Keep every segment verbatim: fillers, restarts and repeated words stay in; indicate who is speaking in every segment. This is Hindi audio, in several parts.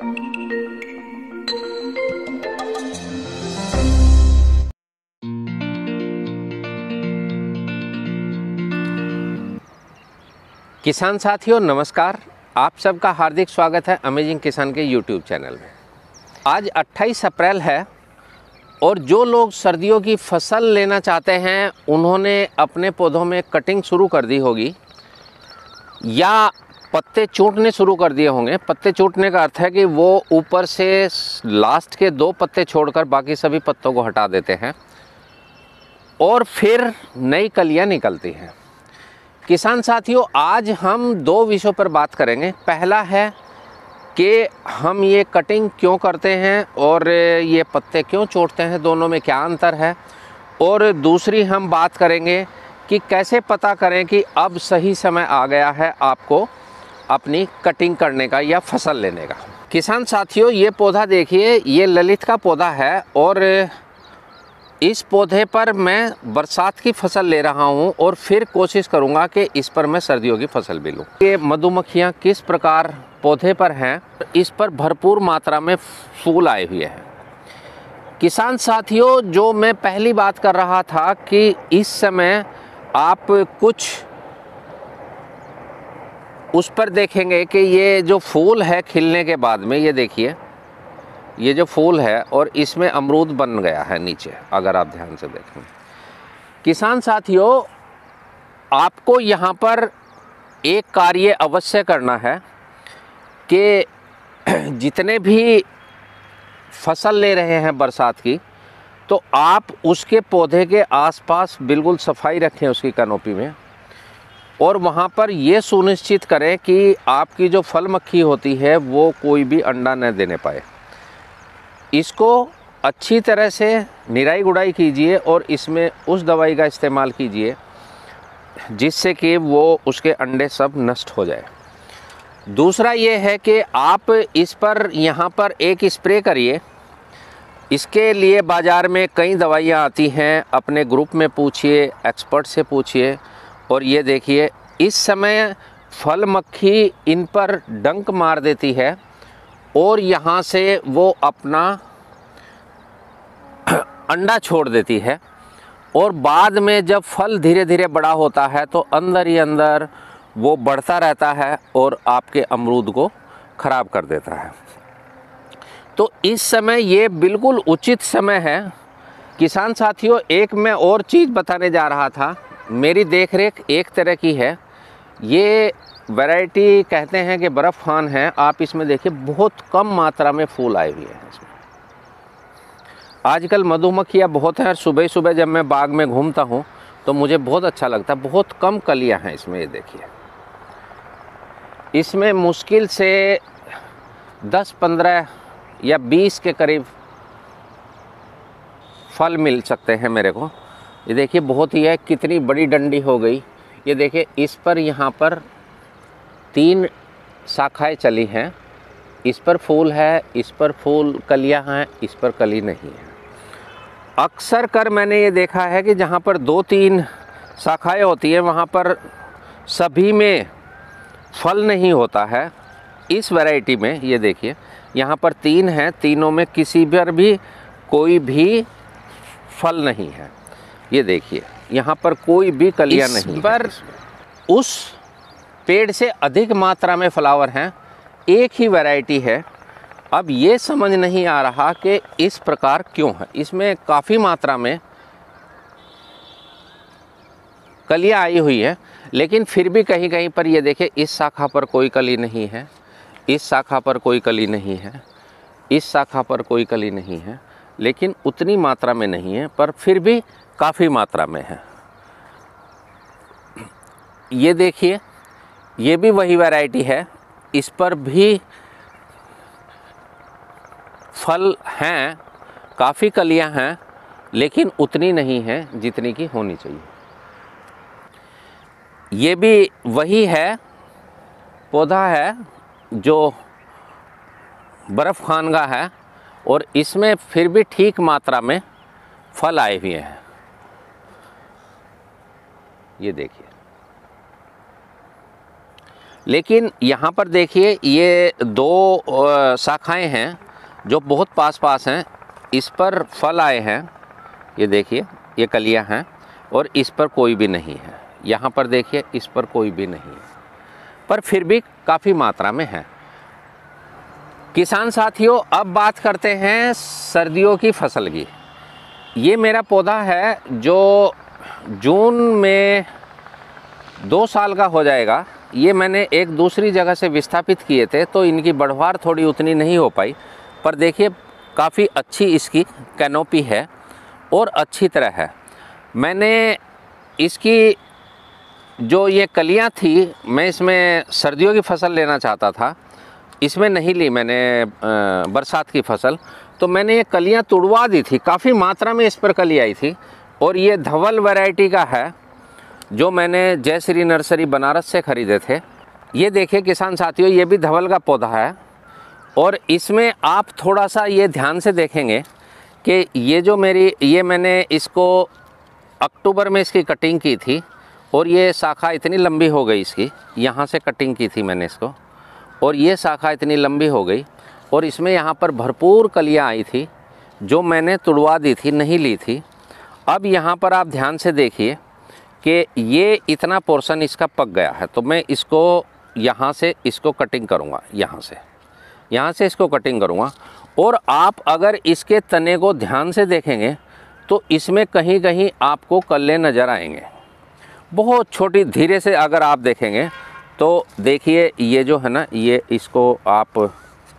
Speaker 1: किसान साथियों नमस्कार, आप सबका हार्दिक स्वागत है अमेजिंग किसान के यूट्यूब चैनल में। आज अट्ठाईस अप्रैल है और जो लोग सर्दियों की फसल लेना चाहते हैं उन्होंने अपने पौधों में कटिंग शुरू कर दी होगी या पत्ते छूटने शुरू कर दिए होंगे। पत्ते छूटने का अर्थ है कि वो ऊपर से लास्ट के दो पत्ते छोड़कर बाकी सभी पत्तों को हटा देते हैं और फिर नई कलियां निकलती हैं। किसान साथियों, आज हम दो विषयों पर बात करेंगे। पहला है कि हम ये कटिंग क्यों करते हैं और ये पत्ते क्यों छोड़ते हैं, दोनों में क्या अंतर है। और दूसरी हम बात करेंगे कि कैसे पता करें कि अब सही समय आ गया है आपको अपनी कटिंग करने का या फसल लेने का। किसान साथियों, ये पौधा देखिए, ये ललित का पौधा है और इस पौधे पर मैं बरसात की फसल ले रहा हूं और फिर कोशिश करूंगा कि इस पर मैं सर्दियों की फसल भी लूं। ये मधुमक्खियां किस प्रकार पौधे पर हैं, इस पर भरपूर मात्रा में फूल आए हुए हैं। किसान साथियों, जो मैं पहली बात कर रहा था कि इस समय आप कुछ उस पर देखेंगे कि ये जो फूल है खिलने के बाद में, ये देखिए, ये जो फूल है और इसमें अमरूद बन गया है नीचे, अगर आप ध्यान से देखें। किसान साथियों, आपको यहाँ पर एक कार्य अवश्य करना है कि जितने भी फसल ले रहे हैं बरसात की, तो आप उसके पौधे के आसपास बिल्कुल सफाई रखें उसकी कैनोपी में, और वहाँ पर ये सुनिश्चित करें कि आपकी जो फल मक्खी होती है वो कोई भी अंडा न देने पाए। इसको अच्छी तरह से निराई गुड़ाई कीजिए और इसमें उस दवाई का इस्तेमाल कीजिए जिससे कि वो उसके अंडे सब नष्ट हो जाए। दूसरा ये है कि आप इस पर यहाँ पर एक स्प्रे करिए। इसके लिए बाज़ार में कई दवाइयाँ आती हैं, अपने ग्रुप में पूछिए, एक्सपर्ट से पूछिए। और ये देखिए, इस समय फल मक्खी इन पर डंक मार देती है और यहाँ से वो अपना अंडा छोड़ देती है और बाद में जब फल धीरे धीरे बड़ा होता है तो अंदर ही अंदर वो बढ़ता रहता है और आपके अमरूद को ख़राब कर देता है। तो इस समय ये बिल्कुल उचित समय है। किसान साथियों, एक मैं और चीज़ बताने जा रहा था। मेरी देखरेख एक तरह की है, ये वैरायटी कहते हैं कि बर्फ़ खान है। आप इसमें देखिए, बहुत कम मात्रा में फूल आए हुए हैं इसमें। आजकल मधुमक्खियाँ बहुत हैं और सुबह सुबह जब मैं बाग में घूमता हूँ तो मुझे बहुत अच्छा लगता है। बहुत कम कलियाँ हैं इसमें, ये देखिए। इसमें मुश्किल से दस पंद्रह या बीस के करीब फल मिल सकते हैं मेरे को। ये देखिए, बहुत ही है, कितनी बड़ी डंडी हो गई। ये देखिए, इस पर यहाँ पर तीन शाखाएं चली हैं। इस पर फूल है, इस पर फूल कलियां हैं, इस पर कली नहीं है। अक्सर कर मैंने ये देखा है कि जहाँ पर दो तीन शाखाएं होती हैं वहाँ पर सभी में फल नहीं होता है। इस वैरायटी में ये देखिए, यहाँ पर तीन हैं, तीनों में किसी पर भी कोई भी फल नहीं है। ये देखिए, यहाँ पर कोई भी कलियां नहीं है। पर उस पेड़ से अधिक मात्रा में फ्लावर हैं, एक ही वैरायटी है। अब ये समझ नहीं आ रहा कि इस प्रकार क्यों है। इसमें काफ़ी मात्रा में कलियां आई हुई है, लेकिन फिर भी कहीं कहीं पर ये देखिए, इस शाखा पर कोई कली नहीं है, इस शाखा पर कोई कली नहीं है, इस शाखा पर कोई कली नहीं है, लेकिन उतनी मात्रा में नहीं है, पर फिर भी काफ़ी मात्रा में है। ये देखिए, ये भी वही वैरायटी है, इस पर भी फल हैं, काफ़ी कलियां हैं, लेकिन उतनी नहीं हैं जितनी की होनी चाहिए। ये भी वही है, पौधा है जो बर्फ़ खान का है और इसमें फिर भी ठीक मात्रा में फल आए हुए हैं। ये देखिए, लेकिन यहाँ पर देखिए ये दो शाखाएं हैं जो बहुत पास पास हैं, इस पर फल आए हैं, ये देखिए ये कलियाँ हैं, और इस पर कोई भी नहीं है। यहाँ पर देखिए इस पर कोई भी नहीं है, पर फिर भी काफ़ी मात्रा में है। किसान साथियों, अब बात करते हैं सर्दियों की फसल की। ये मेरा पौधा है जो जून में दो साल का हो जाएगा। ये मैंने एक दूसरी जगह से विस्थापित किए थे, तो इनकी बढ़वार थोड़ी उतनी नहीं हो पाई, पर देखिए काफ़ी अच्छी इसकी कैनोपी है और अच्छी तरह है। मैंने इसकी जो ये कलियां थी, मैं इसमें सर्दियों की फसल लेना चाहता था, इसमें नहीं ली मैंने बरसात की फसल, तो मैंने ये कलियां तुड़वा दी थी। काफ़ी मात्रा में इस पर कली आई थी, और ये धवल वैरायटी का है जो मैंने जय श्री नर्सरी बनारस से ख़रीदे थे। ये देखिए किसान साथियों, ये भी धवल का पौधा है, और इसमें आप थोड़ा सा ये ध्यान से देखेंगे कि ये जो मेरी ये मैंने इसको अक्टूबर में इसकी कटिंग की थी, और ये शाखा इतनी लंबी हो गई इसकी, यहाँ से कटिंग की थी मैंने इसको, और ये शाखा इतनी लंबी हो गई, और इसमें यहाँ पर भरपूर कलियाँ आई थी जो मैंने तुड़वा दी थी, नहीं ली थी। अब यहाँ पर आप ध्यान से देखिए कि ये इतना पोर्शन इसका पक गया है, तो मैं इसको यहाँ से इसको कटिंग करूँगा, यहाँ से यहाँ से इसको कटिंग करूँगा। और आप अगर इसके तने को ध्यान से देखेंगे तो इसमें कहीं कहीं आपको कल्ले नज़र आएंगे, बहुत छोटी। धीरे से अगर आप देखेंगे तो देखिए ये जो है ना, ये इसको आप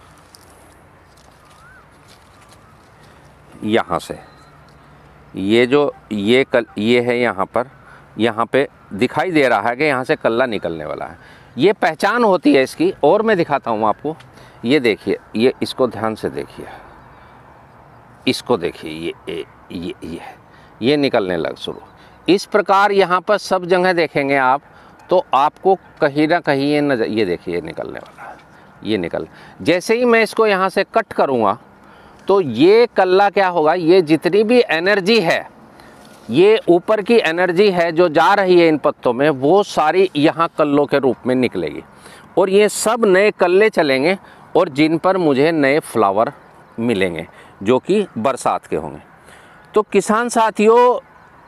Speaker 1: यहाँ से ये जो ये कल ये है यहाँ पर, यहाँ पे दिखाई दे रहा है कि यहाँ से कल्ला निकलने वाला है। ये पहचान होती है इसकी। और मैं दिखाता हूँ आपको, ये देखिए, ये इसको ध्यान से देखिए, इसको देखिए, ये ये ये ये ये निकलने लग शुरू। इस प्रकार यहाँ पर सब जगह देखेंगे आप तो आपको कहीं ना कहीं ये नजर, ये देखिए ये निकलने वाला है, ये निकल। जैसे ही मैं इसको यहाँ से कट करूँगा तो ये कल्ला क्या होगा, ये जितनी भी एनर्जी है, ये ऊपर की एनर्जी है जो जा रही है इन पत्तों में, वो सारी यहाँ कल्लों के रूप में निकलेगी, और ये सब नए कल्ले चलेंगे, और जिन पर मुझे नए फ्लावर मिलेंगे जो कि बरसात के होंगे। तो किसान साथियों,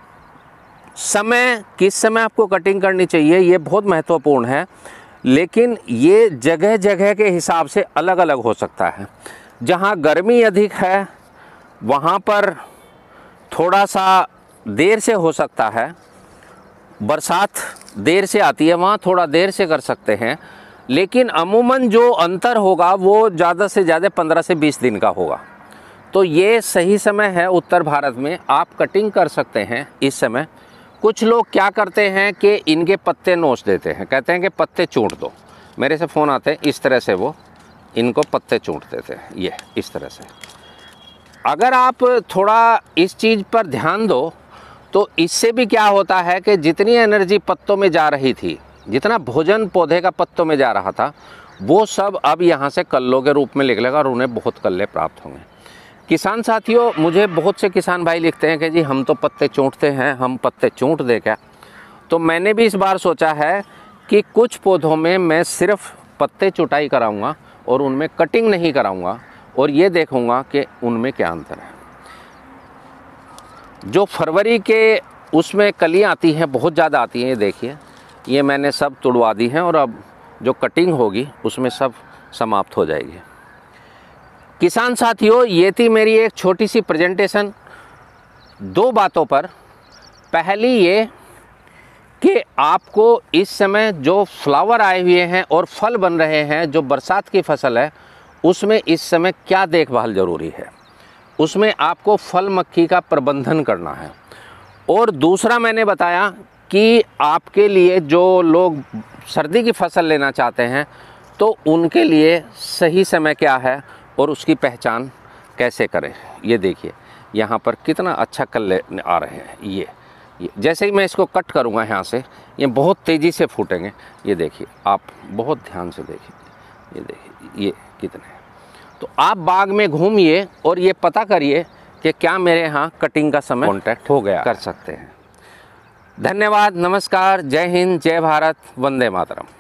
Speaker 1: समय किस समय आपको कटिंग करनी चाहिए ये बहुत महत्वपूर्ण है, लेकिन ये जगह जगह के हिसाब से अलग अलग हो सकता है। जहाँ गर्मी अधिक है वहाँ पर थोड़ा सा देर से हो सकता है, बरसात देर से आती है वहाँ थोड़ा देर से कर सकते हैं, लेकिन अमूमन जो अंतर होगा वो ज़्यादा से ज़्यादा पंद्रह से बीस दिन का होगा। तो ये सही समय है, उत्तर भारत में आप कटिंग कर सकते हैं इस समय। कुछ लोग क्या करते हैं कि इनके पत्ते नोच देते हैं, कहते हैं कि पत्ते चूंट दो। मेरे से फ़ोन आते हैं, इस तरह से वो इनको पत्ते चूंट देते हैं, ये इस तरह से। अगर आप थोड़ा इस चीज़ पर ध्यान दो तो इससे भी क्या होता है कि जितनी एनर्जी पत्तों में जा रही थी, जितना भोजन पौधे का पत्तों में जा रहा था, वो सब अब यहाँ से कल्लों के रूप में निकलेगा और उन्हें बहुत कल्ले प्राप्त होंगे। किसान साथियों, मुझे बहुत से किसान भाई लिखते हैं कि जी हम तो पत्ते चूंटते हैं, हम पत्ते चूंट दे क्या। तो मैंने भी इस बार सोचा है कि कुछ पौधों में मैं सिर्फ पत्ते चुटाई कराऊंगा और उनमें कटिंग नहीं कराऊंगा, और ये देखूंगा कि उनमें क्या अंतर है। जो फरवरी के उसमें कलियाँ आती हैं, बहुत ज़्यादा आती हैं, ये देखिए, ये मैंने सब तुड़वा दी हैं, और अब जो कटिंग होगी उसमें सब समाप्त हो जाएगी। किसान साथियों, ये थी मेरी एक छोटी सी प्रेजेंटेशन दो बातों पर। पहली ये कि आपको इस समय जो फ्लावर आए हुए हैं और फल बन रहे हैं, जो बरसात की फसल है, उसमें इस समय क्या देखभाल ज़रूरी है, उसमें आपको फल मक्खी का प्रबंधन करना है। और दूसरा मैंने बताया कि आपके लिए जो लोग सर्दी की फसल लेना चाहते हैं तो उनके लिए सही समय क्या है और उसकी पहचान कैसे करें। ये देखिए यहाँ पर कितना अच्छा कल्ले आ रहे हैं। ये ये जैसे ही मैं इसको कट करूँगा यहाँ से, ये बहुत तेज़ी से फूटेंगे। ये देखिए, आप बहुत ध्यान से देखिए, ये देखिए ये कितने हैं। तो आप बाग में घूमिए और ये पता करिए कि क्या मेरे यहाँ कटिंग का समय कॉन्टैक्ट हो गया, कर सकते हैं। धन्यवाद, नमस्कार, जय हिंद, जय भारत, वंदे मातरम।